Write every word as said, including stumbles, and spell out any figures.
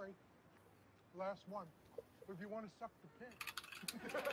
Sorry. Last one. But if you want to suck the pig.